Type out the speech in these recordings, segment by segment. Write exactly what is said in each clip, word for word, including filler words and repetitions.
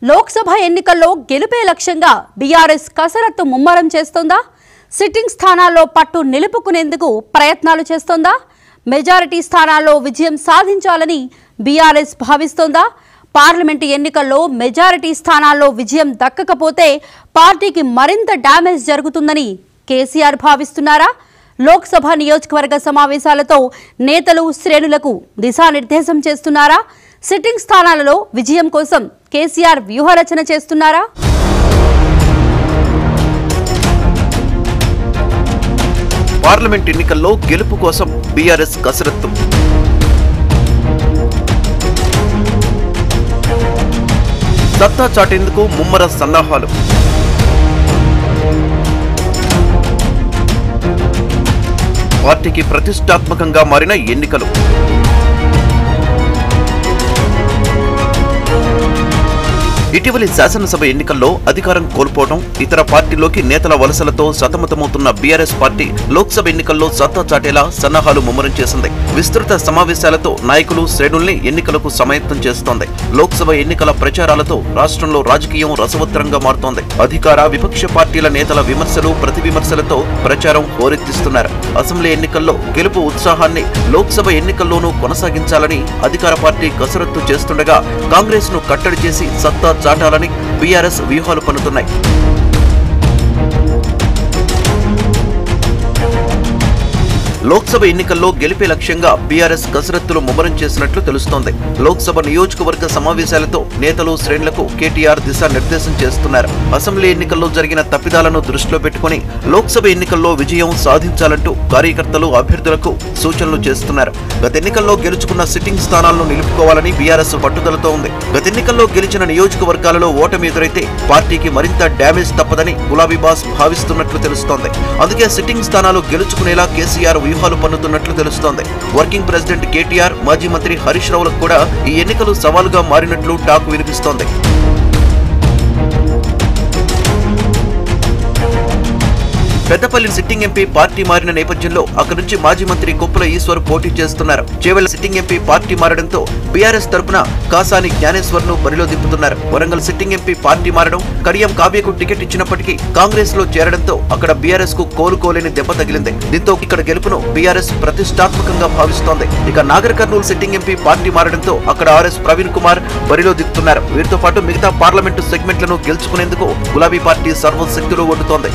లోక్సభ ఎన్నికల్లో గెలుపే లక్ష్యంగా బీఆర్ఎస్ కసరత్తు ముమ్మరం చేస్తోందా? సిట్టింగ్ స్థానాల్లో పట్టు నిలుపుకునేందుకు ప్రయత్నాలు చేస్తోందా? మెజారిటీ స్థానాల్లో విజయం సాధించాలని బీఆర్ఎస్ భావిస్తోందా? పార్లమెంటు ఎన్నికల్లో మెజారిటీ స్థానాల్లో విజయం దక్కకపోతే పార్టీకి మరింత డ్యామేజ్ జరుగుతుందని కేసీఆర్ భావిస్తున్నారా? లోక్సభ నియోజకవర్గ సమావేశాలతో నేతలు శ్రేణులకు దిశానిర్దేశం చేస్తున్నారా? సిట్టింగ్ స్థానాలలో విజయం కోసం కేసీఆర్ వ్యూహరచన చేస్తున్నారా? పార్లమెంట్ ఎన్నికల్లో గెలుపు కోసం బీఆర్ఎస్ కసరత్తు. సత్తా చాటేందుకు ముమ్మర సన్నాహాలు. పార్టీకి ప్రతిష్టాత్మకంగా మారిన ఎన్నికలు. ఇటీవలి శాసనసభ ఎన్నికల్లో అధికారం కోల్పోవడం, ఇతర పార్టీలోకి నేతల వలసలతో సతమతమవుతున్న బీఆర్ఎస్ పార్టీ లోక్సభ ఎన్నికల్లో సత్తా చాటేలా సన్నాహాలు ముమ్మరం చేసింది. విస్తృత సమావేశాలతో నాయకులు శ్రేణుల్ని ఎన్నికలకు సమాయత్తం చేస్తోంది. లోక్సభ ఎన్నికల ప్రచారాలతో రాష్ట్రంలో రాజకీయం రసవత్తరంగా మారుతోంది. అధికార విపక్ష పార్టీల నేతల విమర్శలు ప్రతి విమర్శలతో ప్రచారం హోరెత్తిస్తున్నారు. అసెంబ్లీ ఎన్నికల్లో గెలుపు ఉత్సాహాన్ని లోక్సభ ఎన్నికల్లోనూ కొనసాగించాలని అధికార పార్టీ కసరత్తు చేస్తుండగా కాంగ్రెస్ ను కట్టడి చేసి సత్తా చాటాలని బీఆర్ఎస్ వ్యూహాలు పన్నుతున్నాయి. లోక్సభ ఎన్నికల్లో గెలిపే లక్ష్యంగా బీఆర్ఎస్ కసరత్తులు ముమ్మరం చేసినట్లు తెలుస్తోంది. లోక్సభ నియోజకవర్గ సమావేశాలతో నేతలు శ్రేణులకు కేటీఆర్ దిశానిర్దేశం చేస్తున్నారు. అసెంబ్లీ ఎన్నికల్లో జరిగిన తప్పిదాలను దృష్టిలో పెట్టుకుని లోక్సభ ఎన్నికల్లో విజయం సాధించాలంటూ కార్యకర్తలు అభ్యర్థులకు సూచనలు చేస్తున్నారు. గత ఎన్నికల్లో గెలుచుకున్న సిట్టింగ్ స్థానాలను నిలుపుకోవాలని బీఆర్ఎస్ పట్టుదలతో ఉంది. గత ఎన్నికల్లో గెలిచిన నియోజకవర్గాలలో ఓటమి ఎదురైతే పార్టీకి మరింత డ్యామేజ్ తప్పదని గులాబీ బాస్ భావిస్తున్నట్లు తెలుస్తోంది. అందుకే సిట్టింగ్ స్థానాలు గెలుచుకునేలా కేసీఆర్ వ్యూహాలు పన్నుతున్నట్లు తెలుస్తోంది. వర్కింగ్ ప్రెసిడెంట్ కేటీఆర్, మాజీ మంత్రి హరీష్ రావులకు కూడా ఈ ఎన్నికలు సవాలుగా మారినట్లు టాక్ వినిపిస్తోంది. పెద్దపల్లి సిట్టింగ్ ఎంపీ పార్టీ మారిన నేపథ్యంలో అక్కడి నుంచి మాజీ మంత్రి కొప్పుల ఈశ్వర్ పోటీ చేస్తున్నారు. చేవెళ్ల సిట్టింగ్ ఎంపీ పార్టీ మారడంతో బీఆర్ఎస్ తరపున కాసాని జ్ఞానేశ్వర్ ను బరిలో దింపుతున్నారు. వరంగల్ సిట్టింగ్ ఎంపీ పార్టీ మారడం, కడియం కావ్యకు టికెట్ ఇచ్చినప్పటికీ కాంగ్రెస్ లో చేరడంతో అక్కడ బీఆర్ఎస్ కు కోలుకోలేని దెబ్బ తగిలింది. దీంతో ఇక్కడ గెలుపును బీఆర్ఎస్ ప్రతిష్టాత్మకంగా భావిస్తోంది. ఇక నాగర్ కర్నూలు సిట్టింగ్ ఎంపీ పార్టీ మారడంతో అక్కడ ఆర్ఎస్ ప్రవీణ్ కుమార్ బరిలో దిగుతున్నారు. వీరితో పాటు మిగతా పార్లమెంటు సెగ్మెంట్లను గెలుచుకునేందుకు గులాబీ పార్టీ సర్వశక్తులు ఒడ్డుతోంది.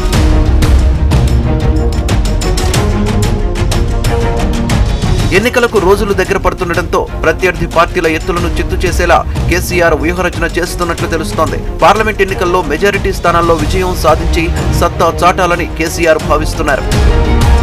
ఎన్నికలకు రోజులు దగ్గర పడుతుండటంతో ప్రత్యర్థి పార్టీల ఎత్తులను చిత్తు చేసేలా కేసీఆర్ వ్యూహరచన చేస్తున్నట్లు తెలుస్తోంది. పార్లమెంట్ ఎన్నికల్లో మెజారిటీ స్థానాల్లో విజయం సాధించి సత్తా చాటాలని కేసీఆర్ భావిస్తున్నారు.